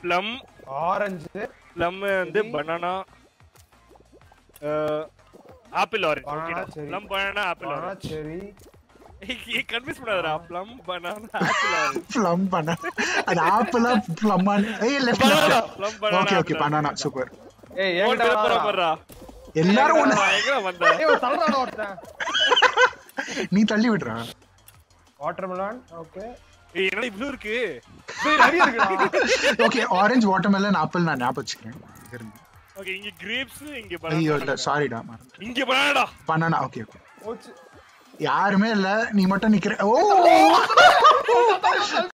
plum orange plum வந்து banana apple orange ஓகேடா plum banana apple orange சரி ஏய் கன்வின்ஸ் பண்ணாதடா plum banana apple orange plum banana அது ஆப்பிளா plum ஏய் left plum banana okay okay banana super ஏய் ஏங்கடா போறா எல்லாரும் ஒண்ணு எங்க வந்த ஏய் தள்ளுறானே ஒருத்தன் நீ தள்ளி விடுறா வாட்டர்மெலன் ஓகே ஏய் என்ன இவ்ளோ இருக்கு டேய் நிறைய இருக்குடா ஓகே ஆரஞ்சு வாட்டர்மெலன் ஆப்பிள் நான் ஞாபகம் வச்சுக்கிறேன் ஓகே இங்க grapes இங்க ஐயோ banana இல்ல சாரிடா இங்க banana banana ஓகே ஓகே போச்சு யாருமே இல்ல நீ மட்டும் நிக்கிற ஓ